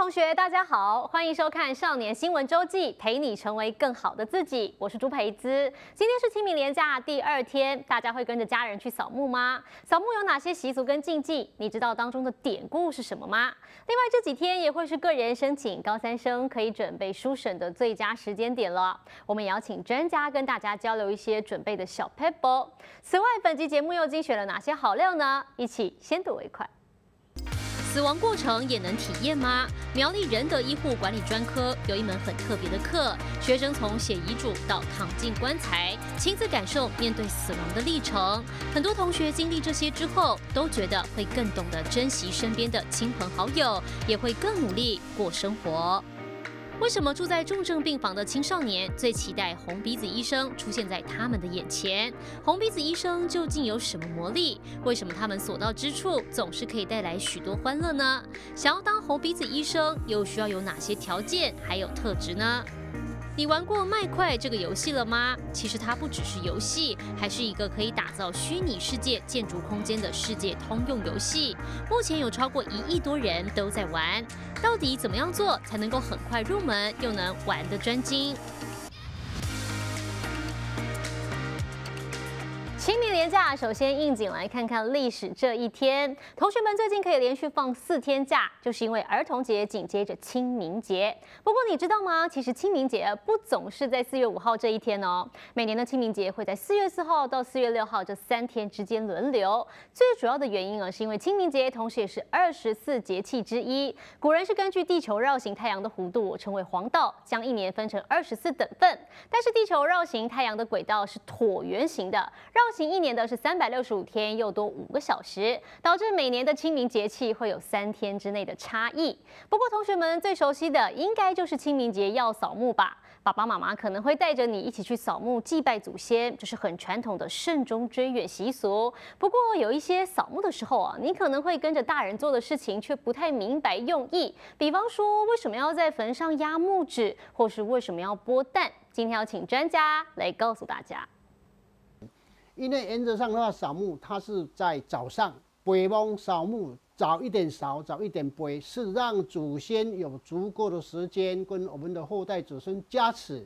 同学，大家好，欢迎收看《少年新闻周记》，陪你成为更好的自己。我是朱培姿。今天是清明连假第2天，大家会跟着家人去扫墓吗？扫墓有哪些习俗跟禁忌？你知道当中的典故是什么吗？另外这几天也会是个人申请高3生可以准备书审的最佳时间点了。我们也邀请专家跟大家交流一些准备的小 pebble。此外，本集节目又精选了哪些好料呢？一起先睹为快。 死亡过程也能体验吗？苗栗仁德医护管理专科有一门很特别的课，学生从写遗嘱到躺进棺材，亲自感受面对死亡的历程。很多同学经历这些之后，都觉得会更懂得珍惜身边的亲朋好友，也会更努力过生活。 为什么住在重症病房的青少年最期待红鼻子医生出现在他们的眼前？红鼻子医生究竟有什么魔力？为什么他们所到之处总是可以带来许多欢乐呢？想要当红鼻子医生，又需要有哪些条件还有特质呢？ 你玩过麦块这个游戏了吗？其实它不只是游戏，还是一个可以打造虚拟世界建筑空间的世界通用游戏。目前有超过1亿多人都在玩。到底怎么样做才能够很快入门，又能玩得专精？ 清明连假，首先应景来看看历史这一天。同学们最近可以连续放4天假，就是因为儿童节紧接着清明节。不过你知道吗？其实清明节不总是在4月5号这一天哦。每年的清明节会在4月4号到4月6号这3天之间轮流。最主要的原因是因为清明节同时也是24节气之一。古人是根据地球绕行太阳的弧度称为黄道，将一年分成24等份。但是地球绕行太阳的轨道是椭圆形的，绕行1年的是365天，又多5个小时，导致每年的清明节气会有3天之内的差异。不过，同学们最熟悉的应该就是清明节要扫墓吧？爸爸妈妈可能会带着你一起去扫墓祭拜祖先，这是很传统的慎终追远习俗。不过，有一些扫墓的时候啊，你可能会跟着大人做的事情，却不太明白用意。比方说，为什么要在坟上压木纸，或是为什么要剥蛋？今天要请专家来告诉大家。 因为原则上的话，扫墓它是在早上北蒙扫墓，早一点扫，早一点背，是让祖先有足够的时间跟我们的后代子孙加持。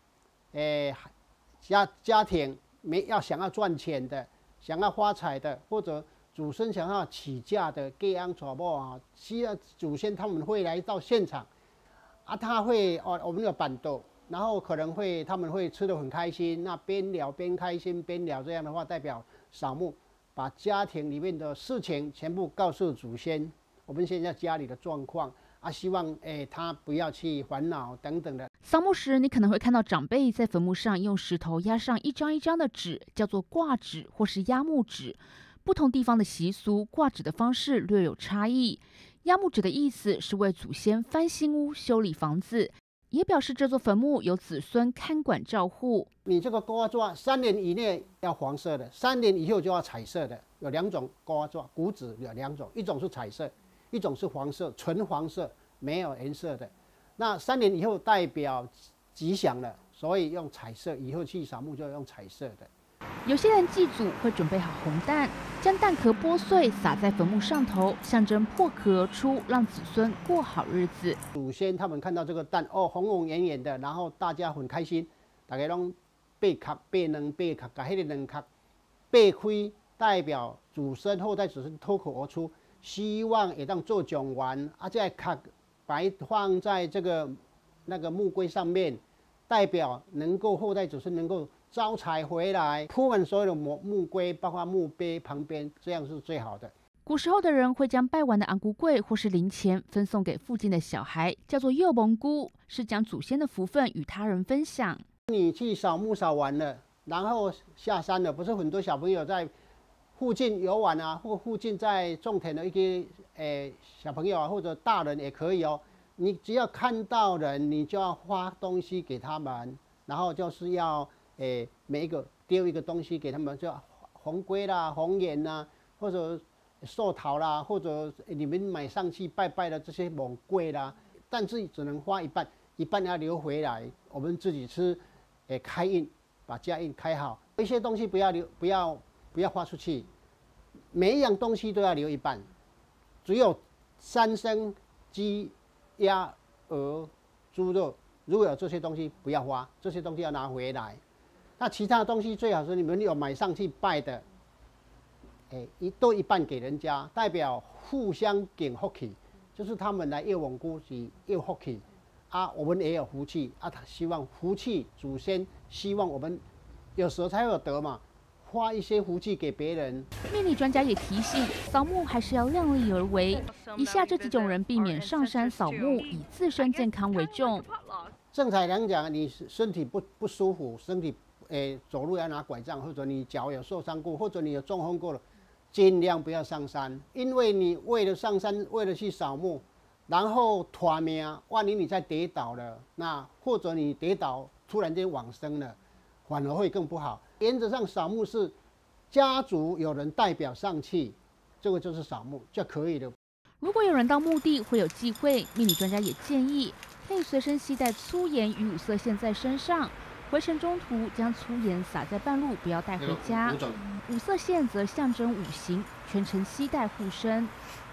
家庭想要赚钱的，想要发财的，或者祖孙想要起嫁的，各样传播啊，需要祖先他们会来到现场，啊，他会我们有板凳。 然后可能他们会吃得很开心，那边聊边开心边聊，这样的话代表扫墓，把家庭里面的事情全部告诉祖先，我们现在家里的状况啊，希望他不要去烦恼等等的。 扫墓时，你可能会看到长辈在坟墓上用石头压上一张一张的纸，叫做挂纸或是压木纸。不同地方的习俗，挂纸的方式略有差异。压木纸的意思是为祖先翻新屋、修理房子。 也表示这座坟墓由子孙看管照护。 你这个瓜篾3年以内要黄色的，3年以后就要彩色的。有2种瓜篾，古纸有2种，一种是彩色，一种是黄色，纯黄色，没有颜色的。那3年以后代表吉祥了，所以用彩色，以后去扫墓就要用彩色的。 有些人祭祖会准备好红蛋，将蛋壳剥碎撒在坟墓上头，象征破壳而出，让子孙过好日子。 祖先他们看到这个蛋，红红圆圆的，然后大家很开心，大家拢掰壳、掰两掰壳，把迄个两壳掰开，代表祖孙后代子孙脱口而出，希望也当做奖完，啊，这壳放在这个那个木龟上面，代表能够后代子孙能够 招财回来，铺满所有的木龟，包括墓碑旁边，这样是最好的。 古时候的人会将拜完的昂古粿或是零钱分送给附近的小孩，叫做幼蒙姑，是将祖先的福分与他人分享。 你去扫墓扫完了，然后下山了，不是很多小朋友在附近游玩啊，或附近在种田的一些小朋友啊，或者大人也可以哦。你只要看到人，你就要发东西给他们，然后就是要。 每一个丢一个东西给他们，就红龟啦、红眼啦，或者寿桃啦，或者你们买上去拜拜的这些猛龟啦，但是只能花一半，一半要留回来，我们自己吃，开运，把家运开好。一些东西不要留，不要花出去，每一样东西都要留一半，只有3生鸡鸭、鹅、猪肉，如果有这些东西不要花，这些东西要拿回来。那其他的东西最好是你们有买上去拜的，一半给人家，代表互相敬福气，就是他们来要王姑是要福气。啊，我们也有福气啊！他希望福气，祖先希望我们有时候才有得嘛，花一些福气给别人。 命理专家也提醒，扫墓还是要量力而为。以下这几种人避免上山扫墓，以自身健康为重。 正常来讲，你身体不舒服，身体走路要拿拐杖，或者你脚有受伤过，或者你有中风过了，尽量不要上山，因为你为了上山，为了去扫墓。然后拖命，万一你再跌倒了，那或者你跌倒突然间往生了，反而会更不好。原则上扫墓是家族有人代表上去，这个就是扫墓就可以了。 如果有人到墓地会有忌讳，命理专家也建议可以随身携带粗盐与五色线在身上，回程中途将粗盐撒在半路，不要带回家。五色线则象征五行，全程携带护身。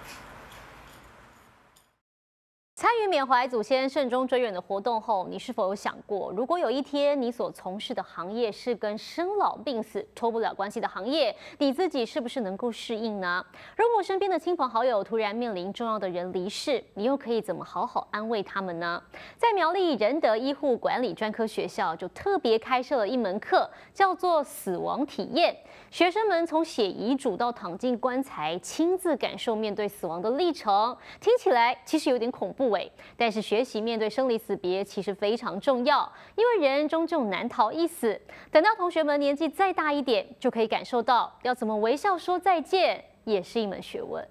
参与缅怀祖先慎终追远的活动后，你是否有想过，如果有一天你所从事的行业是跟生老病死脱不了关系的行业，你自己是不是能够适应呢？如果身边的亲朋好友突然面临重要的人离世，你又可以怎么好好安慰他们呢？在苗栗仁德医护管理专科学校就特别开设了一门课，叫做死亡体验。学生们从写遗嘱到躺进棺材，亲自感受面对死亡的历程，听起来其实有点恐怖。但是学习面对生离死别其实非常重要，因为人终究难逃一死。等到同学们年纪再大一点，就可以感受到要怎么微笑说再见，也是一门学问。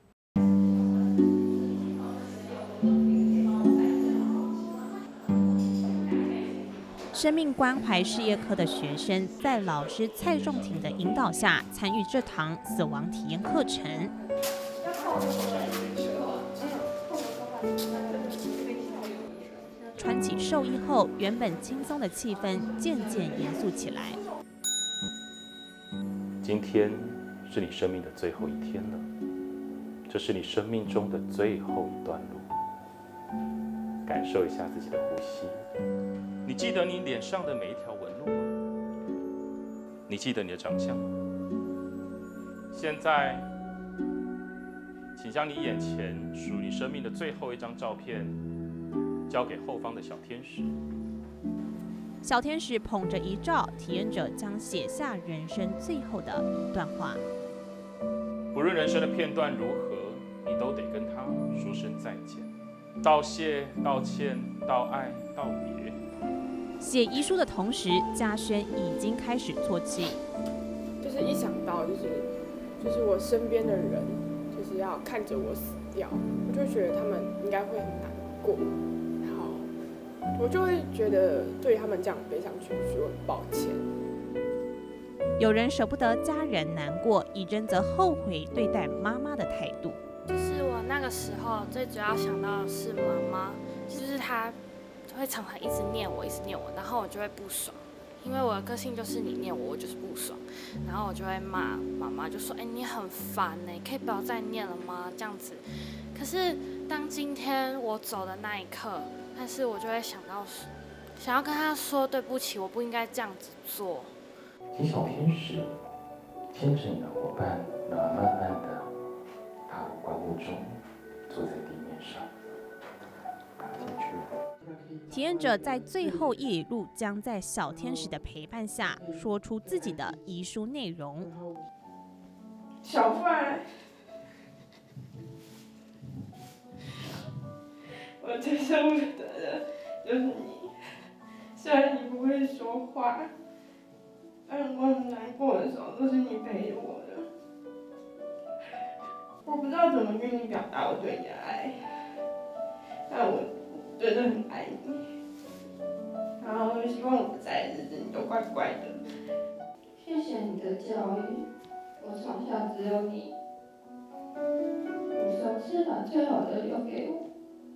生命关怀事业科的学生在老师蔡仲廷的引导下，参与这堂死亡体验课程。穿起寿衣后，原本轻松的气氛渐渐严肃起来。 今天是你生命的最后一天了，这是你生命中的最后一段路。感受一下自己的呼吸。你记得你脸上的每一条纹路吗？你记得你的长相吗？现在，请将你眼前属于你生命的最后一张照片交给后方的小天使。 小天使捧着遗照，体验者将写下人生最后的一段话。 不论人生的片段如何，你都得跟他说声再见，道谢、道歉、道爱、道别。 写遗书的同时，嘉轩已经开始啜泣。 就是一想到就是我身边的人，就是要看着我死掉，我就觉得他们应该会很难过，然后我就会觉得对他们这样悲伤情绪很抱歉。 有人舍不得家人难过，以人则后悔对待妈妈的态度。 就是我那个时候最主要想到的是妈妈，就是她会常常一直念我，然后我就会不爽，因为我的个性就是你念我，我就是不爽，然后我就会骂妈妈，就说：“你很烦呢，可以不要再念了吗？”这样子。可是当今天我走的那一刻，但是我就会想要跟她说对不起，我不应该这样子做。 请小天使牵着你的伙伴，然后慢慢的踏入棺木中，坐在地面上，爬进去。 体验者在最后一里路，将在小天使的陪伴下，说出自己的遗书内容。 小范，我最舍不得的就是你，虽然你不会说话。但我很难过的时候，都是你陪着我的。我不知道怎么跟你表达我对你的爱，但我真的很爱你。然后希望我不在的日子你都乖乖的。 谢谢你的教育，我从小只有你，你总是把最好的留给我，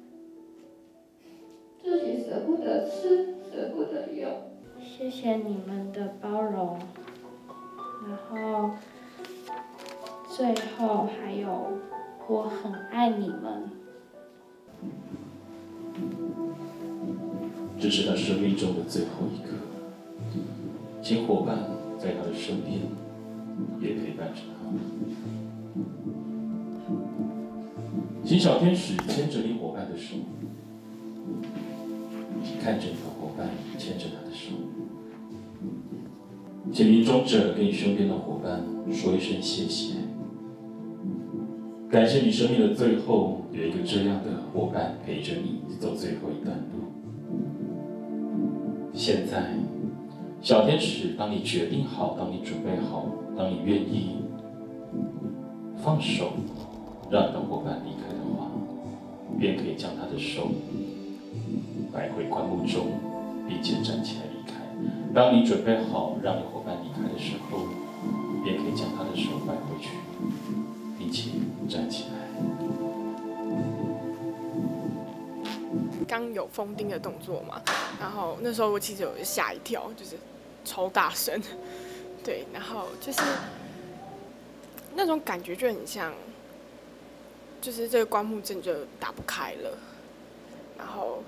自己舍不得吃，舍不得用。谢谢你们的包容，然后最后还有我很爱你们。 这是他生命中的最后一刻，请伙伴在他的身边，也陪伴着他。请小天使牵着你伙伴的手，请看着你的伙伴牵着他的手。请临终者跟你身边的伙伴说一声谢谢，感谢你生命的最后有一个这样的伙伴陪着你走最后一段路。现在，小天使，当你决定好，当你准备好，当你愿意放手，让你的伙伴离开的话，便可以将他的手摆回棺木中，并且站起来离开。当你准备好让你伙伴离开的时候，便可以将他的手摆回去，并且站起来。 刚有封钉的动作嘛，然后那时候我其实有吓一跳，就是超大声，对，然后就是那种感觉就很像，就是这个棺木阵就打不开了，然后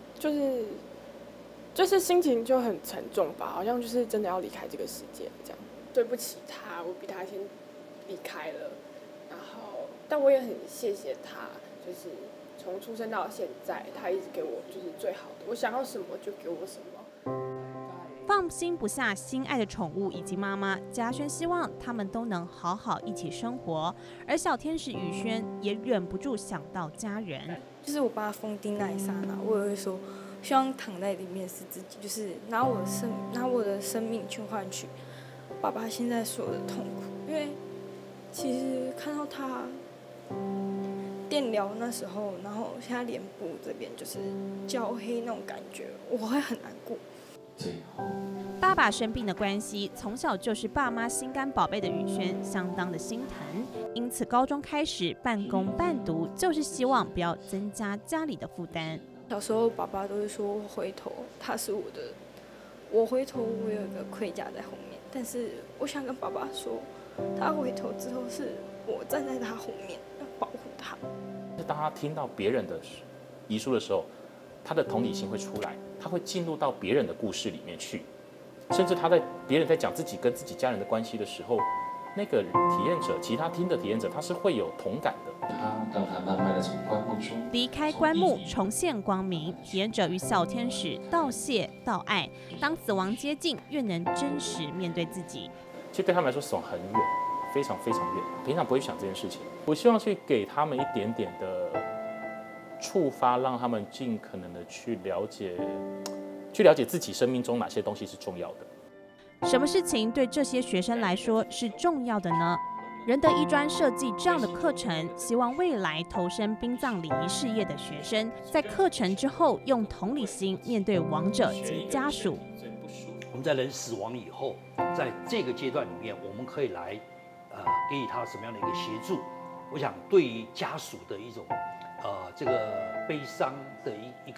就是心情就很沉重吧，好像就是真的要离开这个世界这样。对不起他，我比他先离开了，然后但我也很谢谢他，就是从出生到现在，他一直给我就是最好的，我想要什么就给我什么。 放心不下心爱的宠物以及妈妈，嘉轩希望他们都能好好一起生活。而小天使宇轩也忍不住想到家人， 就是我把他封钉那一刹那，我也会说，希望躺在里面是自己，就是拿我的生命去换取爸爸现在所有的痛苦。因为其实看到他电疗那时候，然后现在脸部这边就是焦黑那种感觉，我会很难过。 爸爸生病的关系，从小就是爸妈心肝宝贝的宇轩相当的心疼，因此高中开始半工半读，就是希望不要增加家里的负担。 小时候爸爸都会说回头他是我的，我回头我有一个盔甲在后面，但是我想跟爸爸说，他回头之后是我站在他后面要保护他。 当他听到别人的遗书的时候，他的同理心会出来，他会进入到别人的故事里面去，甚至别人在讲自己跟自己家人的关系的时候，那个体验者，其他听的体验者，他是会有同感的。当他慢慢的从棺木中离开棺木，重现光明，体验者与小天使道谢道爱。当死亡接近，越能真实面对自己。 其实对他们来说，死亡很远，非常非常远，平常不会想这件事情。我希望去给他们一点点的触发，让他们尽可能的去了解自己生命中哪些东西是重要的。 什么事情对这些学生来说是重要的呢？仁德医专设计这样的课程，希望未来投身殡葬礼仪事业的学生，在课程之后用同理心面对亡者及家属。 我们在人死亡以后，在这个阶段里面，我们可以来给予他什么样的一个协助？我想对于家属的一种这个悲伤的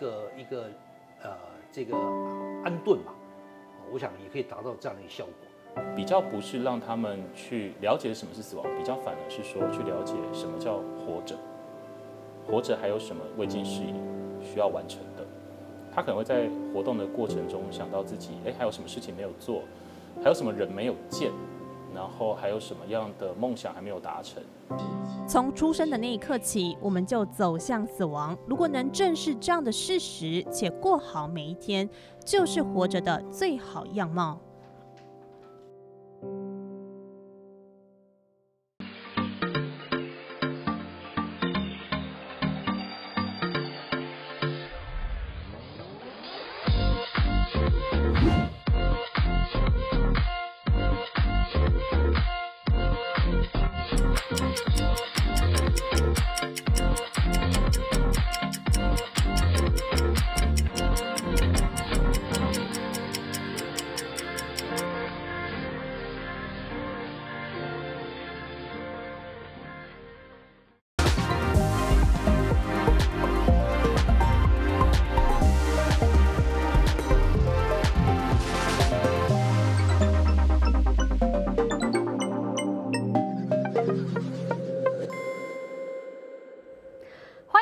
这个安顿吧，我想也可以达到这样的一个效果。 比较不是让他们去了解什么是死亡，比较反而是说去了解什么叫活着，活着还有什么未尽事宜需要完成的。他可能会在活动的过程中想到自己，还有什么事情没有做，还有什么人没有见，然后还有什么样的梦想还没有达成。 从出生的那一刻起，我们就走向死亡。如果能正视这样的事实，且过好每一天，就是活着的最好样貌。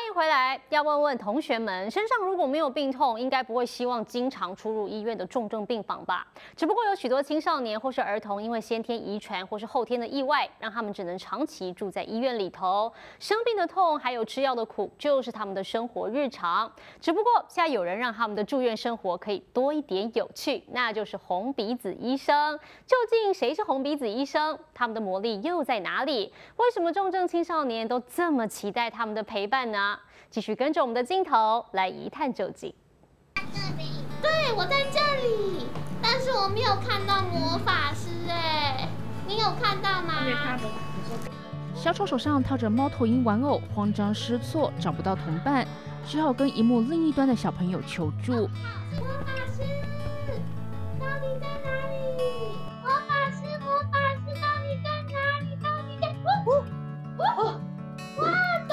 迎回来。要问问同学们，身上如果没有病痛，应该不会希望经常出入医院的重症病房吧？只不过有许多青少年或是儿童，因为先天遗传或是后天的意外，让他们只能长期住在医院里头。生病的痛，还有吃药的苦，就是他们的生活日常。只不过现在有人让他们的住院生活可以多一点有趣，那就是红鼻子医生。究竟谁是红鼻子医生？他们的魔力又在哪里？为什么重症青少年都这么期待他们的陪伴呢？继续跟着我们的镜头来一探究竟。 对，我在这里，但是我没有看到魔法师哎，你有看到吗？ 小丑手上套着猫头鹰玩偶，慌张失措，找不到同伴，只好跟荧幕另一端的小朋友求助。 魔法师，到底在哪里？魔法师，到底在哪里？到底在……哇！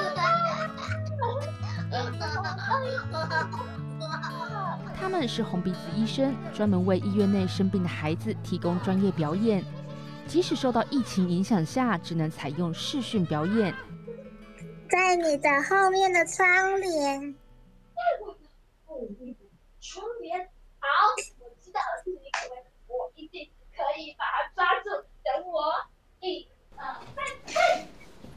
他们是红鼻子医生，专门为医院内生病的孩子提供专业表演。即使受到疫情影响下，只能采用视讯表演。 在你的后面的窗帘。 窗帘，好，我知道是你以为我一定可以把它抓住。等我，1、2、3，嘿！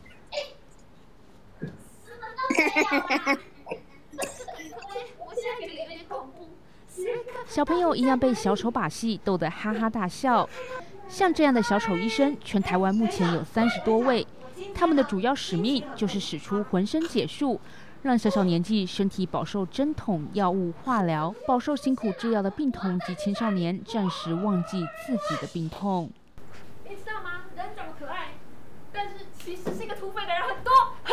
我现在觉得有点恐怖。 小朋友一样被小丑把戏逗得哈哈大笑。像这样的小丑医生，全台湾目前有30多位。他们的主要使命就是使出浑身解数，让小小年纪身体饱受针筒、药物、化疗、饱受辛苦治疗的病童及青少年，暂时忘记自己的病痛。 你知道吗？人长得可爱，但是其实是一个土匪的人很多。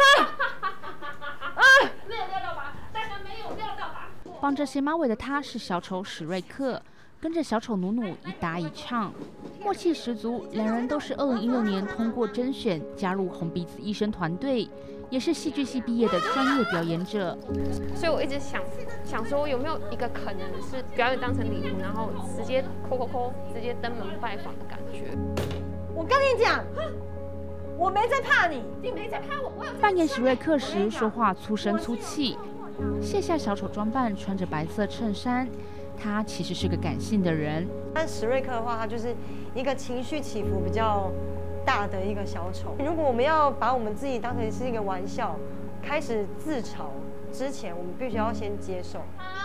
没有料到吧？大家没有料到吧？ 绑着斜马尾的他是小丑史瑞克，跟着小丑努努一搭一唱，默契十足。两人都是2016年通过甄选加入红鼻子医生团队，也是戏剧系毕业的专业表演者。 所以我一直想说，有没有一个可能是表演当成礼物，然后直接扣，直接登门拜访的感觉。 我跟你讲，我没在怕你， 你没在怕我。 扮演史瑞克时说话粗声粗气，卸下小丑装扮，穿着白色衬衫。他其实是个感性的人， 但史瑞克的话，他就是一个情绪起伏比较大的一个小丑。如果我们要把我们自己当成是一个玩笑，开始自嘲之前，我们必须要先接受。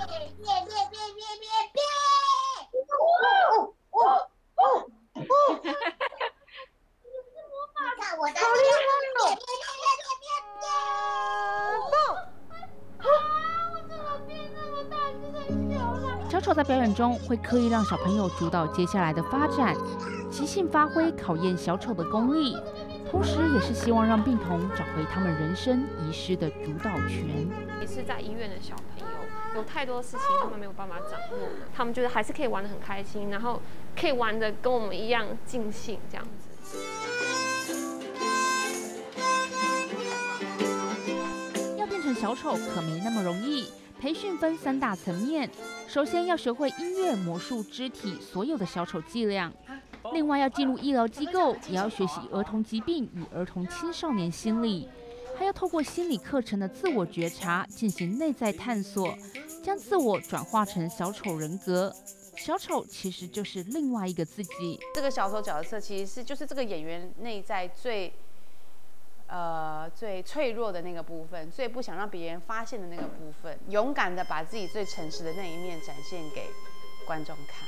小丑在表演中会刻意让小朋友主导接下来的发展，即兴发挥考验小丑的功力，同时也是希望让病童找回他们人生遗失的主导权。 也是在医院的小朋友，有太多事情他们没有办法掌握的，他们觉得还是可以玩得很开心，然后可以玩得跟我们一样尽兴这样子。 要变成小丑可没那么容易。培训分3大层面，首先要学会音乐、魔术、肢体所有的小丑伎俩，另外要进入医疗机构，也要学习儿童疾病与儿童青少年心理，还要透过心理课程的自我觉察进行内在探索，将自我转化成小丑人格。小丑其实就是另外一个自己。 这个小丑角色其实就是这个演员内在最脆弱的那个部分，最不想让别人发现的那个部分，勇敢的把自己最诚实的那一面展现给观众看。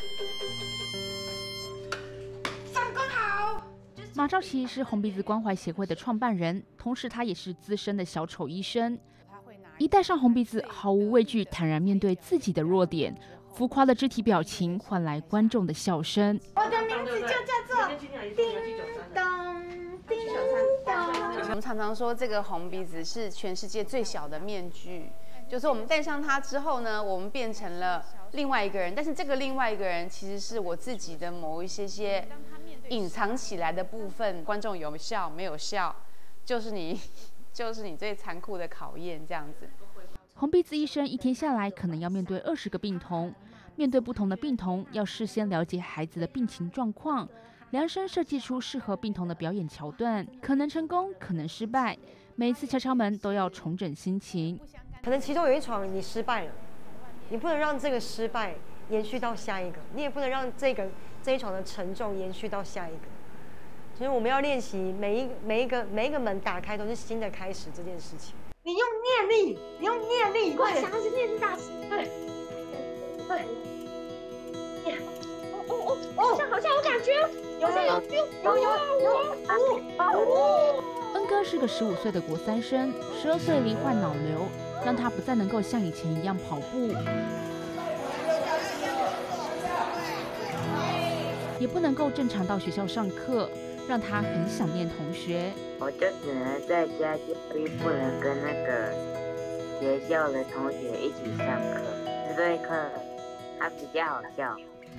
上工好。 马兆琪是红鼻子关怀协会的创办人，同时他也是资深的小丑医生。一戴上红鼻子，毫无畏惧，坦然面对自己的弱点，浮夸的肢体表情换来观众的笑声。 我的名字就叫做叮咚。 我们常常说，这个红鼻子是全世界最小的面具，就是我们戴上它之后呢，我们变成了另外一个人，但是这个另外一个人其实是我自己的某一些隐藏起来的部分。观众有笑没有笑，就是你最残酷的考验，这样子。 红鼻子医生一天下来可能要面对20个病童，面对不同的病童，要事先了解孩子的病情状况。量身设计出适合病童的表演桥段，可能成功，可能失败。 每一次敲敲门都要重整心情。 可能其中有一床你失败了，你不能让这个失败延续到下一个，你也不能让这一床的沉重延续到下一个。就是我们要练习每一个门打开都是新的开始这件事情。 你用念力，你用念力，我想的是念力大师。对，对。好像有感觉，好像有 feel， 有。 恩哥是个15岁的国3生，12岁罹患脑瘤，让他不再能够像以前一样跑步，也不能够正常到学校上课，让他很想念同学。 我就只能在家教育，不能跟那个学校的同学一起上课。这对课他比较好笑。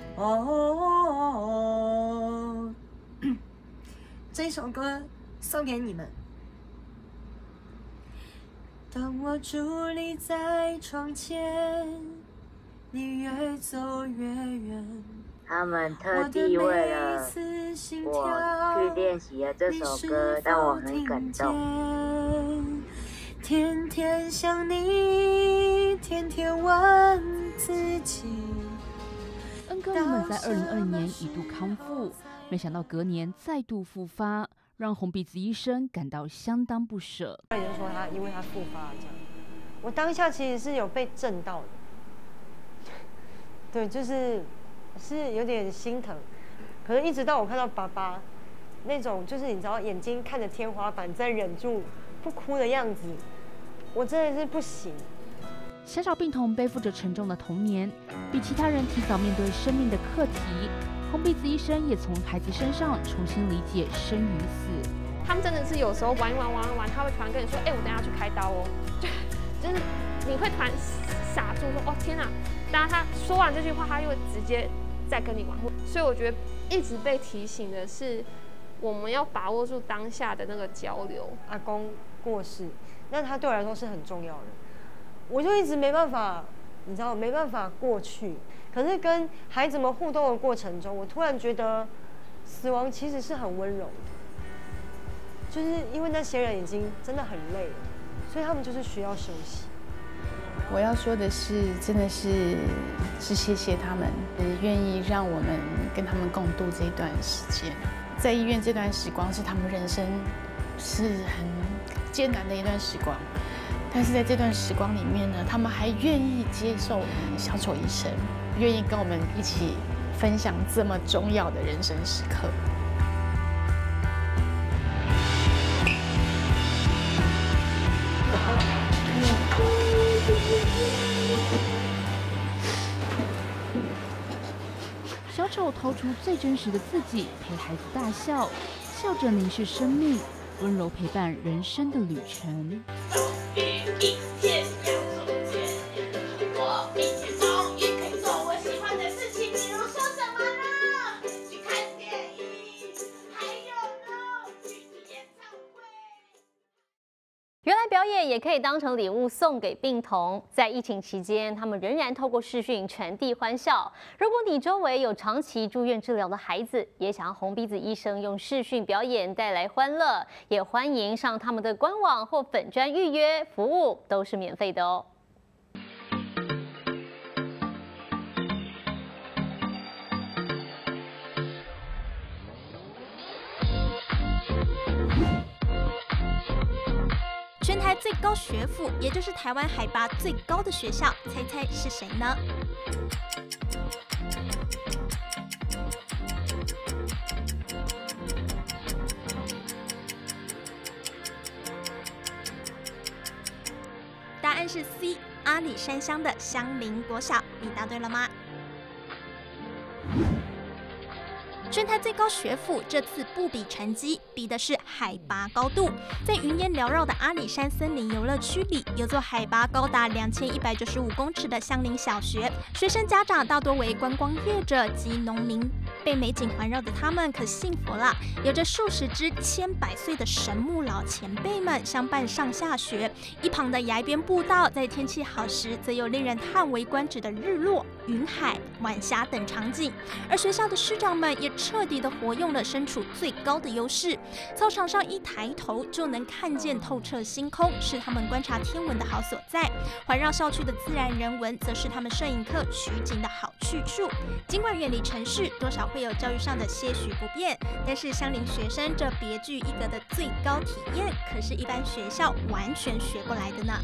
这首歌送给你们。当我伫立在窗前，你越走越远。 他们特地为了我去练习了这首歌，让我很感动。 天天想你，天天问自己。 恩哥原本在2020年一度康复，没想到隔年再度复发，让红鼻子医生感到相当不舍。 也就是说因为他复发了这样，我当下其实是有被震到的，对，是有点心疼。可是一直到我看到爸爸那种就是你知道眼睛看着天花板在忍住不哭的样子，我真的是不行。 小小病童背负着沉重的童年，比其他人提早面对生命的课题。红鼻子医生也从孩子身上重新理解生与死。 他们真的是有时候玩，他会突然跟你说：“我等一下去开刀哦。”就是你会突然傻住说：“哦天哪！”当然他说完这句话，他又会直接再跟你玩。所以我觉得一直被提醒的是，我们要把握住当下的那个交流。 阿公过世，那他对我来说是很重要的。我就一直没办法，你知道，没办法过去。可是跟孩子们互动的过程中，我突然觉得死亡其实是很温柔的，就是因为那些人已经真的很累了，所以他们就是需要休息。 我要说的是，真的是谢谢他们，愿意让我们跟他们共度这段时间。在医院这段时光是他们人生是很艰难的一段时光。但是在这段时光里面呢，他们还愿意接受小丑医生，愿意跟我们一起分享这么重要的人生时刻。 小丑掏出最真实的自己，陪孩子大笑，笑着凝视生命，温柔陪伴人生的旅程。 我明天终于可以做我喜欢的事情，比如说什么呢？去看电影，还有呢，去听演唱会。 原来表演也可以当成礼物送给病童，在疫情期间，他们仍然透过视讯传递欢笑。如果你周围有长期住院治疗的孩子，也想要红鼻子医生用视讯表演带来欢乐，也欢迎上他们的官网或粉专预约，服务都是免费的哦。 全台最高学府，也就是台湾海拔最高的学校，猜猜是谁呢？答案是 C， 阿里山乡的香林国小。你答对了吗？全台最高学府这次不比成绩，比的是海拔高度。在云烟缭绕的阿里山森林游乐区里，有座海拔高达2195公尺的香林小学，学生家长大多为观光业者及农民。 被美景环绕的他们可幸福了，有着数十只千百岁的神木老前辈们相伴上下学。一旁的崖边步道，在天气好时，则有令人叹为观止的日落、云海、晚霞等场景。而学校的师长们也彻底的活用了身处最高的优势，操场上一抬头就能看见透彻星空，是他们观察天文的好所在。环绕校区的自然人文，则是他们摄影课取景的好去处。尽管远离城市，多少会有教育上的些许不便，但是相邻学生这别具一格的最高体验，可是一般学校完全学不来的呢。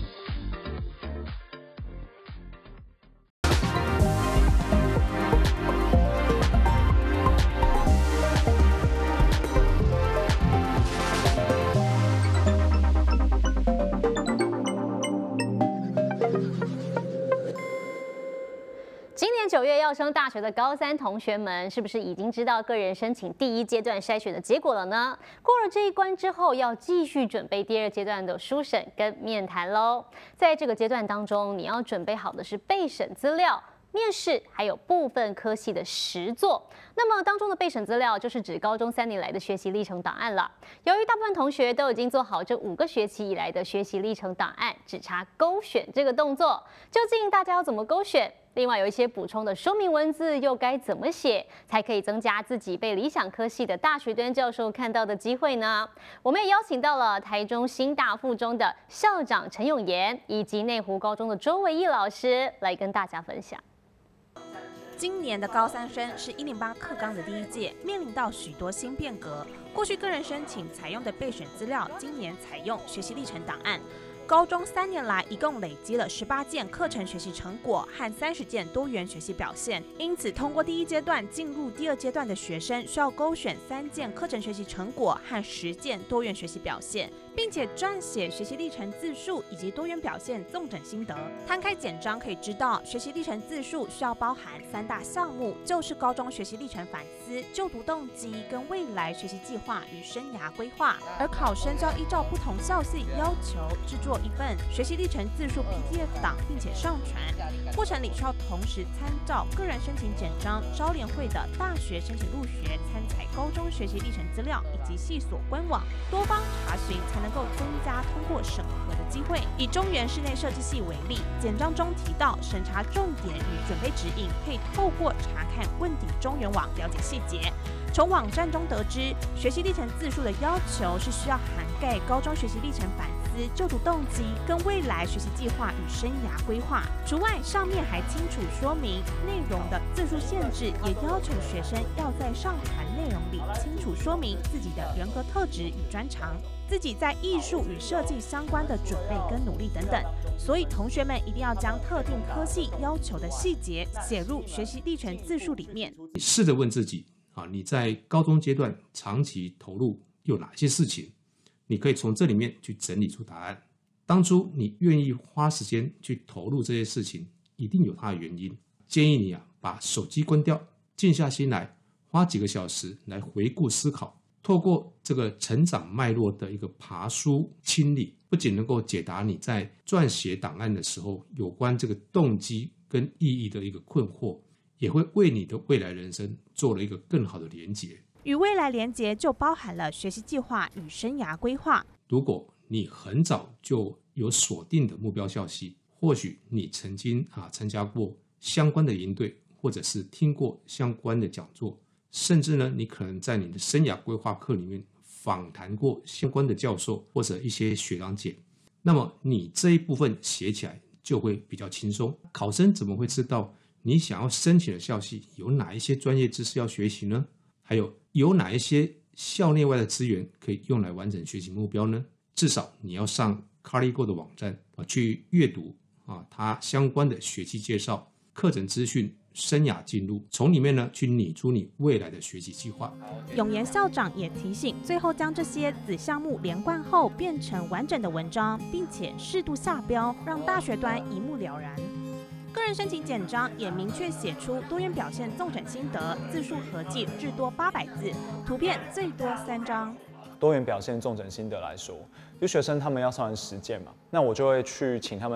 今年9月要升大学的高3同学们，是不是已经知道个人申请第1阶段筛选的结果了呢？过了这一关之后，要继续准备第2阶段的书审跟面谈喽。在这个阶段当中，你要准备好的是备审资料、面试，还有部分科系的实作。那么当中的备审资料就是指高中3年来的学习历程档案了。由于大部分同学都已经做好这5个学期以来的学习历程档案，只差勾选这个动作。究竟大家要怎么勾选？另外有一些补充的说明文字又该怎么写，才可以增加自己被理想科系的大学端教授看到的机会呢？我们也邀请到了台中新大附中的校长陈永炎，以及内湖高中的周维义老师来跟大家分享。 今年的高3生是108课纲的第1届，面临到许多新变革。过去个人申请采用的备选资料，今年采用学习历程档案。高中3年来，一共累积了18件课程学习成果和30件多元学习表现。因此，通过第1阶段进入第2阶段的学生，需要勾选3件课程学习成果和10件多元学习表现，并且撰写学习历程自述以及多元表现纵整心得。摊开简章可以知道，学习历程自述需要包含3大项目，就是高中学习历程反思、就读动机跟未来学习计划与生涯规划。而考生就要依照不同校系要求制作一份学习历程自述 PDF 档，并且上传。过程里需要同时参照个人申请简章、招联会的大学申请入学参采高中学习历程资料以及系所官网，多方查询才能够增加通过审核的机会。以中原室内设计系为例，简章中提到审查重点与准备指引，可以透过查看问鼎中原网了解细节。从网站中得知，学习历程自述的要求是需要涵盖高中学习历程反思、就读动机跟未来学习计划与生涯规划。除外，上面还清楚说明内容的字数限制，也要求学生要在上传内容里清楚说明自己的人格特质与专长，自己在艺术与设计相关的准备跟努力等等。所以同学们一定要将特定科系要求的细节写入学习历程自述里面。 试着问自己你在高中阶段长期投入有哪些事情？你可以从这里面去整理出答案。当初你愿意花时间去投入这些事情，一定有它的原因。建议你把手机关掉，静下心来，花几个小时来回顾思考。透过这个成长脉络的一个爬梳清理，不仅能够解答你在撰写档案的时候有关这个动机跟意义的一个困惑，也会为你的未来人生做了一个更好的连结。 与未来连结就包含了学习计划与生涯规划。 如果你很早就有锁定的目标校系，或许你曾经参加过相关的营队，或者是听过相关的讲座，甚至呢，你可能在你的生涯规划课里面访谈过相关的教授或者一些学长姐，那么你这一部分写起来就会比较轻松。考生怎么会知道你想要申请的校系有哪一些专业知识要学习呢？还有哪一些校内外的资源可以用来完成学习目标呢？至少你要上 ColleGo 的网站去阅读它相关的学期介绍、课程资讯、生涯进入，从里面呢去拟出你未来的学习计划。 永炎校长也提醒，最后将这些子项目连贯后变成完整的文章，并且适度下标，让大学端一目了然。个人申请简章也明确写出多元表现纵整心得，字数合计至多800字，图片最多3张。 多元表现纵整心得来说，就学生他们要上完实践嘛，那我就会去请他们，我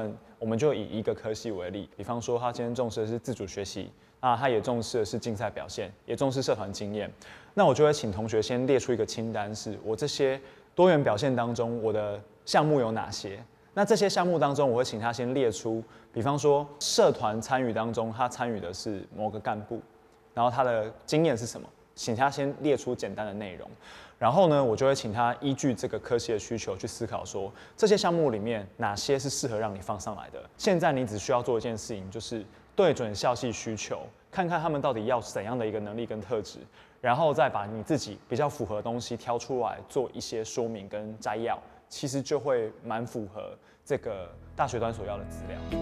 我们就以一个科系为例，比方说他今天重视的是自主学习，那他也重视的是竞赛表现，也重视社团经验。那我就会请同学先列出一个清单，是我这些多元表现当中我的项目有哪些。那这些项目当中，我会请他先列出，比方说社团参与当中，他参与的是某个干部，然后他的经验是什么，请他先列出简单的内容。然后呢，我就会请他依据这个科系的需求去思考说，这些项目里面哪些是适合让你放上来的。现在你只需要做一件事情，就是对准校系需求，看看他们到底要怎样的一个能力跟特质，然后再把你自己比较符合的东西挑出来做一些说明跟摘要，其实就会蛮符合这个大学端所要的资料。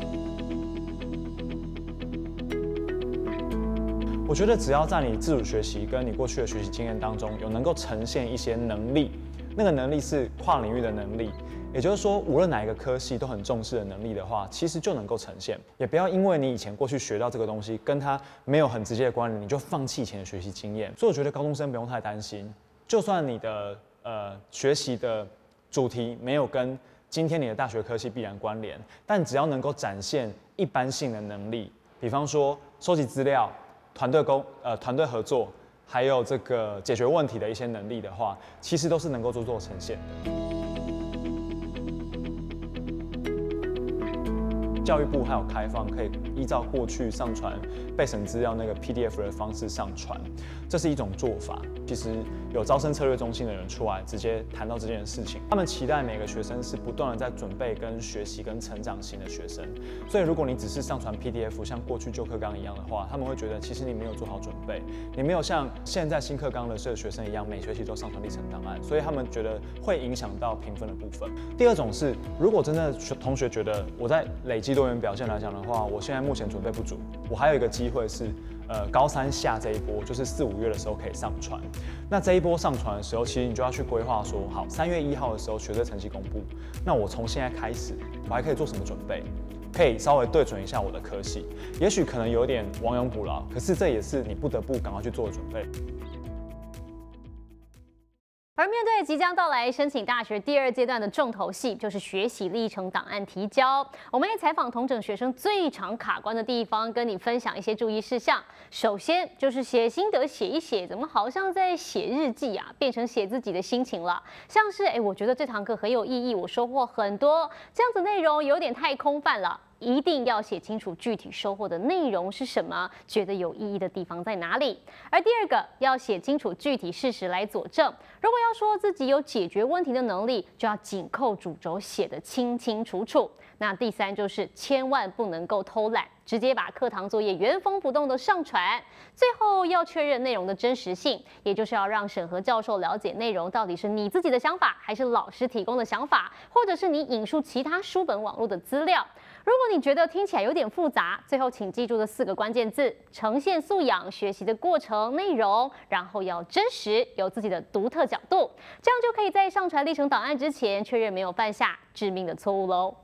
我觉得只要在你自主学习跟你过去的学习经验当中有能够呈现一些能力，那个能力是跨领域的能力，也就是说无论哪一个科系都很重视的能力的话，其实就能够呈现。也不要因为你以前过去学到这个东西跟它没有很直接的关联，你就放弃以前的学习经验。所以我觉得高中生不用太担心，就算你的学习的主题没有跟今天你的大学科系必然关联，但只要能够展现一般性的能力，比方说收集资料、团队合作，还有这个解决问题的一些能力的话，其实都是能够做呈现的。教育部还有开放可以依照过去上传备审资料那个 PDF 的方式上传，这是一种做法。其实有招生策略中心的人出来直接谈到这件事情，他们期待每个学生是不断的在准备跟学习跟成长型的学生，所以如果你只是上传 PDF 像过去旧课纲一样的话，他们会觉得其实你没有做好准备，你没有像现在新课纲的学生一样每学期都上传历程档案，所以他们觉得会影响到评分的部分。第二种是，如果真的同学觉得我在累积多元表现来讲的话，我现在目前准备不足，我还有一个机会是，高三下这一波，就是4、5月的时候可以上传。那这一波上传的时候，其实你就要去规划说，好，3月1号的时候学测成绩公布，那我从现在开始，我还可以做什么准备？可以稍微对准一下我的科系，也许可能有点亡羊补牢，可是这也是你不得不赶快去做的准备。 而面对即将到来申请大学第2阶段的重头戏，就是学习历程档案提交。我们也采访统整学生最常卡关的地方，跟你分享一些注意事项。首先就是写心得写一写，怎么好像在写日记啊，变成写自己的心情了。像是我觉得这堂课很有意义，我收获很多，这样子内容有点太空泛了。一定要写清楚具体收获的内容是什么，觉得有意义的地方在哪里。而第2个，要写清楚具体事实来佐证。如果要说自己有解决问题的能力，就要紧扣主轴写得清清楚楚。那第3就是千万不能够偷懒，直接把课堂作业原封不动的上传。最后要确认内容的真实性，也就是要让审核教授了解内容到底是你自己的想法，还是老师提供的想法，或者是你引述其他书本网络的资料。如果你觉得听起来有点复杂，最后请记住这4个关键字：呈现素养、学习的过程、内容，然后要真实，有自己的独特角度，这样就可以在上传历程档案之前确认没有犯下致命的错误喽。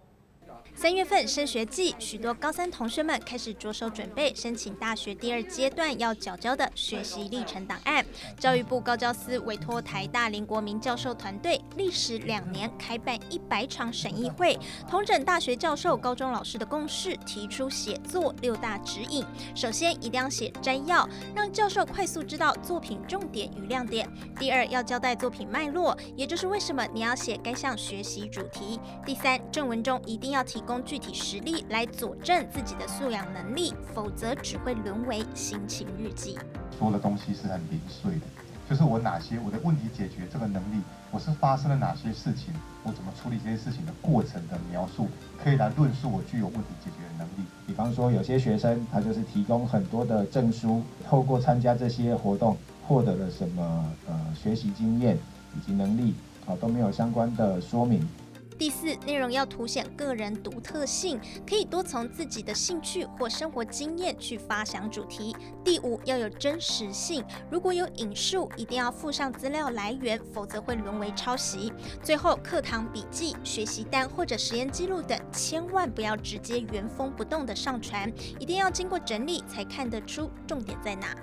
3月份升学季，许多高3同学们开始着手准备申请大学第2阶段要缴交的学习历程档案。教育部高教司委托台大林国民教授团队，历时2年开办100场审议会，统整大学教授、高中老师的共识，提出写作6大指引。首先，一定要写摘要，让教授快速知道作品重点与亮点。第2，要交代作品脉络，也就是为什么你要写该项学习主题。第3，正文中一定要提供具体实例来佐证自己的素养能力，否则只会沦为心情日记。 说的东西是很零碎的，就是我哪些我的问题解决这个能力，我是发生了哪些事情，我怎么处理这些事情的过程的描述，可以来论述我具有问题解决的能力。 比方说，有些学生他就是提供很多的证书，透过参加这些活动获得了什么学习经验以及能力，都没有相关的说明。 第4，内容要凸显个人独特性，可以多从自己的兴趣或生活经验去发想主题。第5，要有真实性，如果有引述，一定要附上资料来源，否则会沦为抄袭。最后，课堂笔记、学习单或者实验记录等，千万不要直接原封不动的上传，一定要经过整理才看得出重点在哪。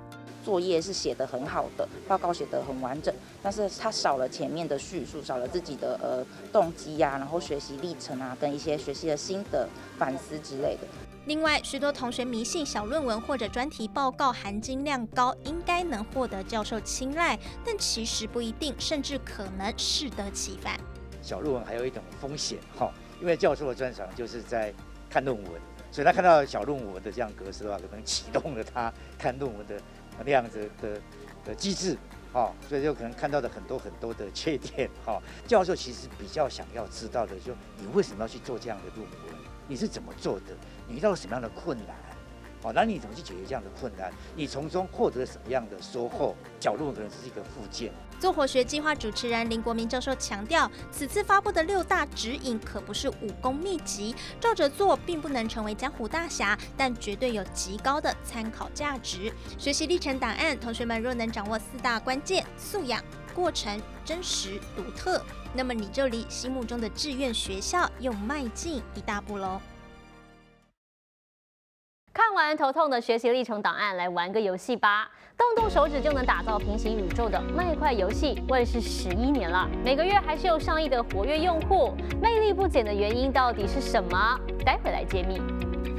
作业是写得很好的，报告写得很完整，但是他少了前面的叙述，少了自己的动机啊，然后学习历程啊，跟一些学习的心得、反思之类的。 另外，许多同学迷信小论文或者专题报告含金量高，应该能获得教授青睐，但其实不一定，甚至可能适得其反。 小论文还有一种风险哈，因为教授的专长就是在看论文，所以他看到小论文的这样格式的话，可能启动了他看论文的那样子的机制。所以就可能看到的很多的缺点。教授其实比较想要知道的，就你为什么要去做这样的论文？你是怎么做的？你遇到了什么样的困难？那你怎么去解决这样的困难？你从中获得了什么样的收获？小论文可能只是一个附件。 做活学计划主持人林国民教授强调，此次发布的6大指引可不是武功秘籍，照着做并不能成为江湖大侠，但绝对有极高的参考价值。学习历程档案，同学们若能掌握4大关键：素养、过程、真实、独特，那么你就离心目中的志愿学校又迈进一大步喽。 看完头痛的学习历程档案，来玩个游戏吧。动动手指就能打造平行宇宙的麦块游戏问世11年了，每个月还是有上亿的活跃用户，魅力不减的原因到底是什么？待会来揭秘。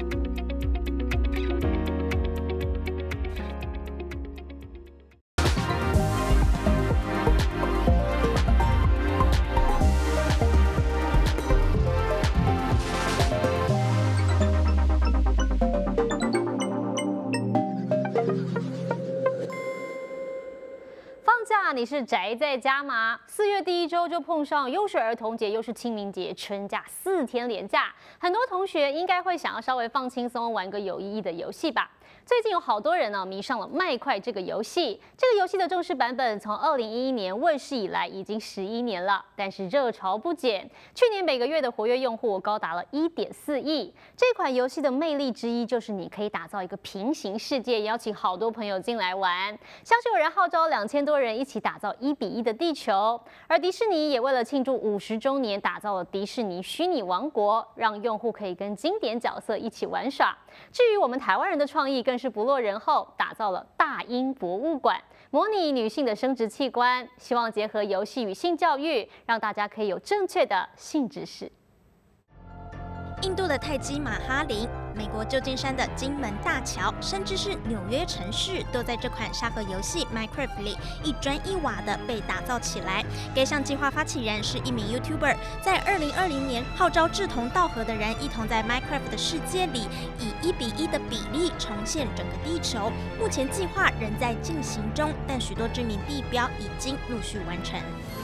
你是宅在家吗？4月第1周就碰上又是儿童节又是清明节，春假4天连假，很多同学应该会想要稍微放轻松，玩个有意义的游戏吧。最近有好多人迷上了麦块这个游戏。这个游戏的正式版本从2011年问世以来已经11年了，但是热潮不减。去年每个月的活跃用户高达了1.4亿。这款游戏的魅力之一就是你可以打造一个平行世界，邀请好多朋友进来玩。像是有人号召2000多人一起打造1比1的地球。而迪士尼也为了庆祝50周年，打造了迪士尼虚拟王国，让用户可以跟经典角色一起玩耍。至于我们台湾人的创意，更是不落人后，打造了大英博物馆，模拟女性的生殖器官，希望结合游戏与性教育，让大家可以有正确的性知识。 印度的泰姬玛哈陵、美国旧金山的金门大桥，甚至是纽约城市，都在这款沙盒游戏 Minecraft 里一砖一瓦的被打造起来。该项计划发起人是一名 YouTuber， 在2020年号召志同道合的人一同在 Minecraft 的世界里，以1比1的比例重现整个地球。目前计划仍在进行中，但许多知名地标已经陆续完成。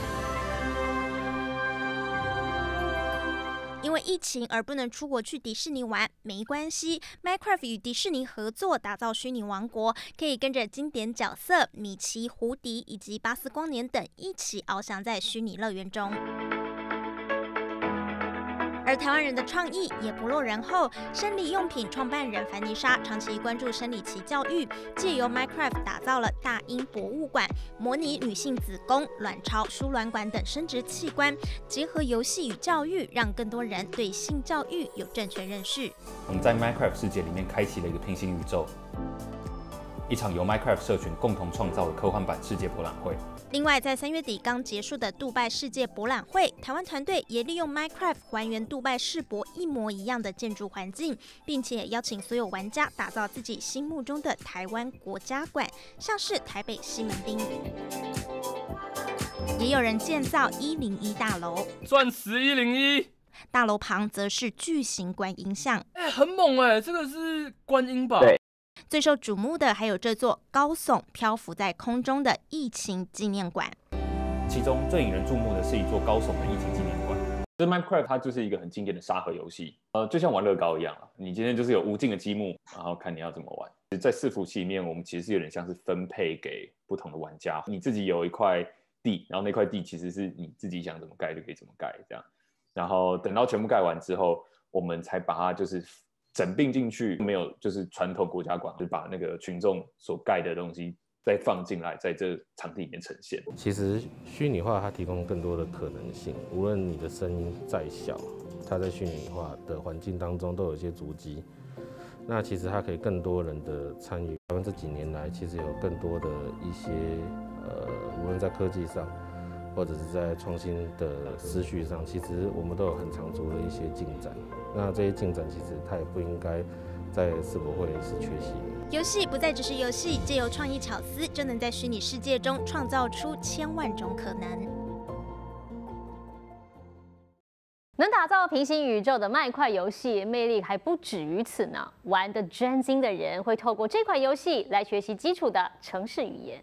因为疫情而不能出国去迪士尼玩，没关系 ，Minecraft 与迪士尼合作打造虚拟王国，可以跟着经典角色米奇、胡迪以及巴斯光年等一起翱翔在虚拟乐园中。而台湾人的创意也不落人后，生理用品创办人樊妮莎长期关注生理期教育，借由 Minecraft 打造了大英博物馆，模拟女性子宫、卵巢、输卵管等生殖器官，结合游戏与教育，让更多人对性教育有正确认识。 我们在 Minecraft 世界里面开启了一个平行宇宙，一场由 Minecraft 社群共同创造的科幻版世界博览会。 另外，在3月底刚结束的杜拜世界博览会，台湾团队也利用 Minecraft 还原杜拜世博一模一样的建筑环境，并且邀请所有玩家打造自己心目中的台湾国家馆，像是台北西门町。也有人建造101大楼， 钻石101， 大楼旁则是巨型观音像， 很猛这个是观音吧？ 对。 最受瞩目的还有这座高耸漂浮在空中的疫情纪念馆， 其中最引人注目的是一座高耸的疫情纪念馆。 这 Minecraft 它就是一个很经典的沙盒游戏，就像玩乐高一样你今天就是有无尽的积木，然后看你要怎么玩。在伺服器里面，我们其实有点像是分配给不同的玩家，你自己有一块地，然后那块地其实是你自己想怎么盖就可以怎么盖这样，然后等到全部盖完之后，我们才把它就是整并进去，没有就是传统国家馆，就是把那个群众所盖的东西再放进来，在这场地里面呈现。 其实虚拟化它提供更多的可能性，无论你的声音再小，它在虚拟化的环境当中都有一些足迹。 那其实它可以更多人的参与。台湾这几年来，其实有更多的一些无论在科技上，或者是在创新的思绪上，其实我们都有很长足的一些进展。那这些进展其实它也不应该在世博会是缺席的。 游戏不再只是游戏，借由创意巧思，就能在虚拟世界中创造出千万种可能。 能打造平行宇宙的麦块游戏魅力还不止于此呢。玩得专精的人会透过这款游戏来学习基础的程式语言。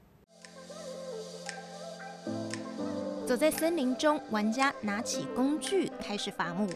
走在森林中，玩家拿起工具开始伐木。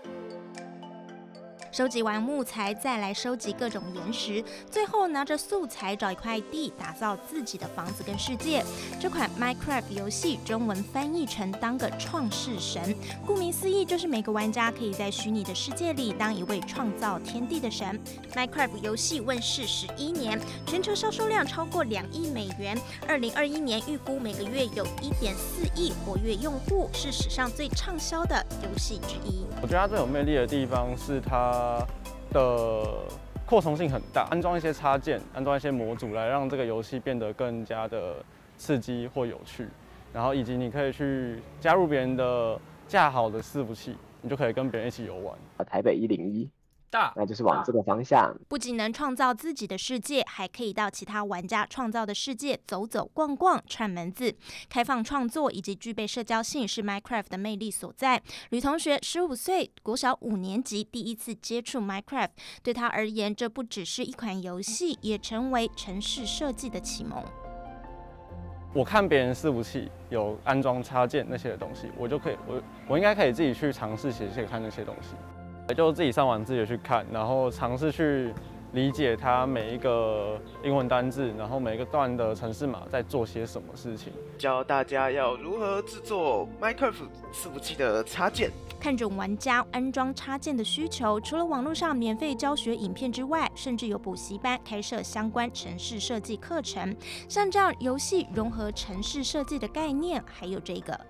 收集完木材，再来收集各种岩石，最后拿着素材找一块地，打造自己的房子跟世界。这款 Minecraft 游戏中文翻译成“当个创世神”，顾名思义，就是每个玩家可以在虚拟的世界里当一位创造天地的神。Minecraft 游戏问世11年，全球销售量超过2亿美元。2021年预估每个月有1.4亿活跃用户，是史上最畅销的游戏之一。 我觉得它最有魅力的地方是它的扩充性很大，安装一些插件，安装一些模组来让这个游戏变得更加的刺激或有趣，然后以及你可以去加入别人的架好的伺服器，你就可以跟别人一起游玩。 台北101。那就是往这个方向。 不仅能创造自己的世界，还可以到其他玩家创造的世界走走逛逛、串门子。开放创作以及具备社交性是 Minecraft 的魅力所在。吕同学15岁，国小5年级，第一次接触 Minecraft， 对他而言，这不只是一款游戏，也成为程式设计的启蒙。 我看别人伺服器有安装插件那些的东西，我应该可以自己去尝试写看那些东西。也就自己上网自己去看，然后尝试去理解它每一个英文单字，然后每一个段的程式码在做些什么事情。 教大家要如何制作 Minecraft 伺服器的插件。 看准玩家安装插件的需求，除了网络上免费教学影片之外，甚至有补习班开设相关程式设计课程。像这样游戏融合程式设计的概念，还有这个。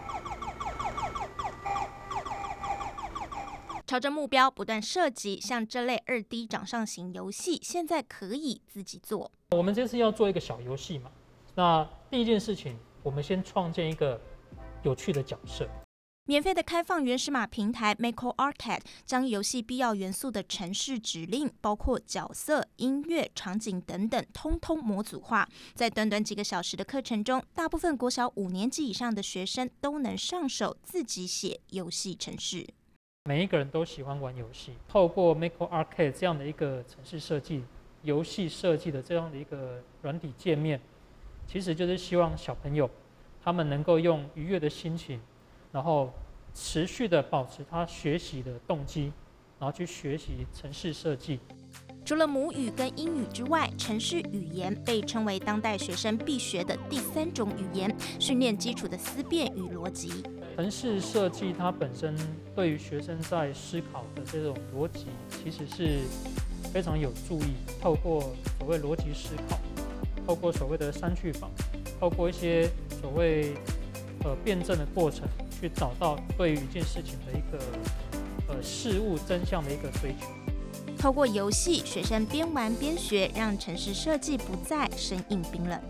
朝着目标不断设计，像这类2D 掌上型游戏，现在可以自己做。 我们这次要做一个小游戏嘛，那第一件事情，我们先创建一个有趣的角色。 免费的开放原始码平台 Mako Arcade 将游戏必要元素的程式指令，包括角色、音乐、场景等等，通通模组化。在短短几个小时的课程中，大部分国小5年级以上的学生都能上手自己写游戏程式。 每一个人都喜欢玩游戏，透过 Mako Arcade 这样的一个程式设计、游戏设计的这样的一个软体界面，其实就是希望小朋友他们能够用愉悦的心情，然后持续的保持他学习的动机，然后去学习程式设计。 除了母语跟英语之外，程式语言被称为当代学生必学的第3种语言，训练基础的思辨与逻辑。 程式设计它本身对于学生在思考的这种逻辑，其实是非常有助益。透过所谓逻辑思考，透过所谓的3句法，透过一些所谓辩证的过程，去找到对于一件事情的一个事物真相的一个追求。 透过游戏，学生边玩边学，让程式设计不再生硬冰冷。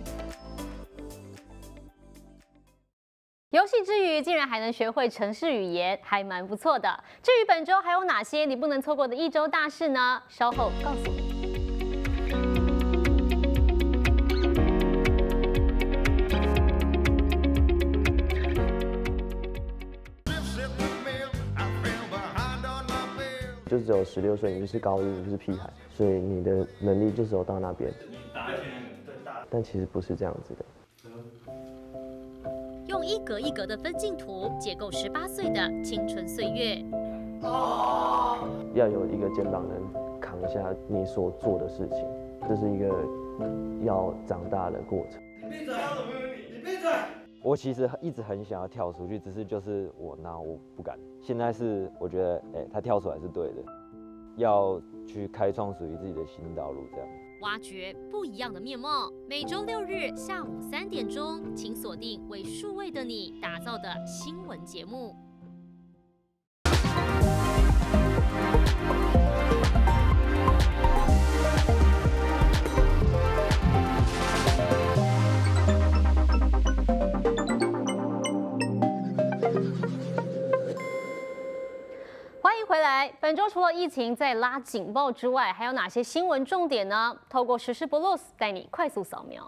游戏之余，竟然还能学会程式语言，还蛮不错的。至于本周还有哪些你不能错过的1周大事呢？稍后告诉你。 就只有16岁，你就是高一，你就是屁孩，所以你的能力就只有到那边。但其实不是这样子的。 用一格一格的分镜图解构18岁的青春岁月。 要有一个肩膀能扛下你所做的事情，这是一个要长大的过程。 你闭嘴！你闭嘴！ 我其实一直很想要跳出去，只是就是我不敢。现在是我觉得，他跳出来是对的，要去开创属于自己的新道路，这样。 挖掘不一样的面貌。每周6日下午3点钟，请锁定为数位的你打造的新闻节目。 本周除了疫情在拉警报之外，还有哪些新闻重点呢？透过时事 Plus 带你快速扫描。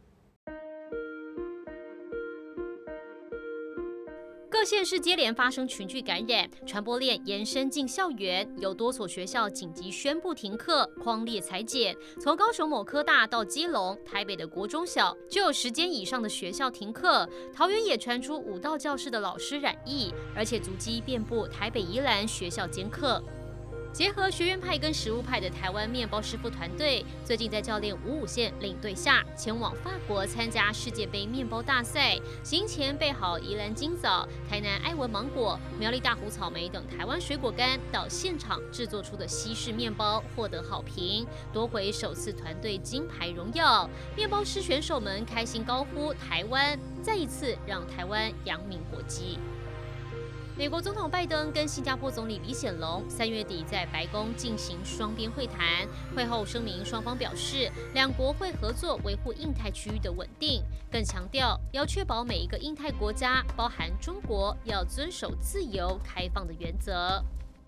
各县市接连发生群聚感染，传播链延伸进校园，有多所学校紧急宣布停课，匡列裁减。从高雄某科大到基隆、台北的国中小，就有10间以上的学校停课。桃园也传出舞蹈教室的老师染疫，而且足迹遍布台北、宜兰学校兼课。结合学院派跟实务派的台湾面包师傅团队，最近在教练55线领队下，前往法国参加世界杯面包大赛。行前备好宜兰金枣、台南爱文芒果、苗栗大湖草莓等台湾水果干，到现场制作出的西式面包获得好评，夺回首次团队金牌荣耀。面包师选手们开心高呼台湾，再一次让台湾扬名国际。美国总统拜登跟新加坡总理李显龙3月底在白宫进行双边会谈，会后声明双方表示，两国会合作维护印太区域的稳定，更强调要确保每一个印太国家，包含中国，要遵守自由开放的原则。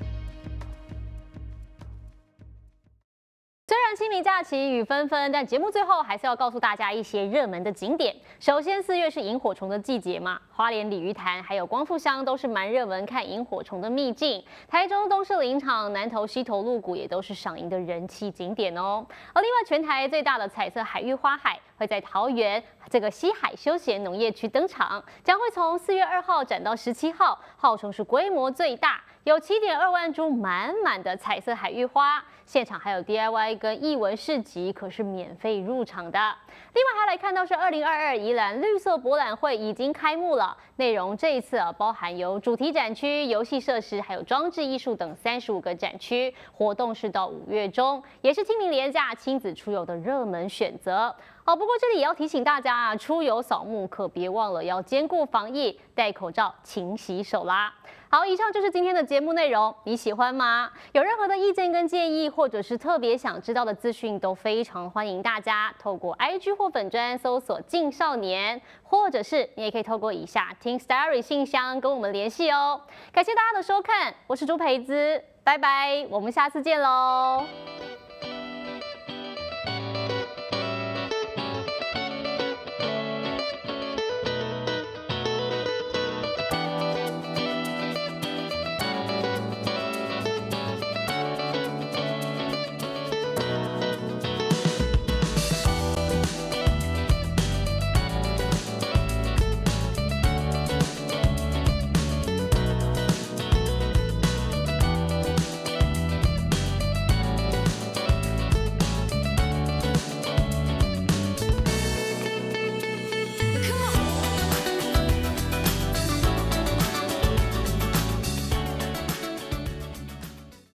虽然清明假期雨纷纷，但节目最后还是要告诉大家一些热门的景点。首先，4月是萤火虫的季节嘛，花莲鲤鱼潭还有光复乡都是蛮热门看萤火虫的秘境。台中东势林场、南投溪头鹿谷也都是赏萤的人气景点哦。而另外，全台最大的彩色海域花海会在桃园这个西海休闲农业区登场，将会从4月2号展到17号，号称是规模最大，有7.2万株满满的彩色海域花。现场还有 DIY 跟艺文市集，可是免费入场的。另外还来看到是2022宜兰绿色博览会已经开幕了，内容这一次包含有主题展区、游戏设施，还有装置艺术等35个展区。活动是到5月中，也是清明连假亲子出游的热门选择。不过这里也要提醒大家啊，出游扫墓可别忘了要兼顾防疫，戴口罩、勤洗手啦。好，以上就是今天的节目内容，你喜欢吗？有任何的意见跟建议，或者是特别想知道的资讯，都非常欢迎大家透过 IG 或粉专搜索静少年，或者是你也可以透过以下 Teen Story 信箱跟我们联系哦。感谢大家的收看，我是朱培姿，拜拜，我们下次见喽。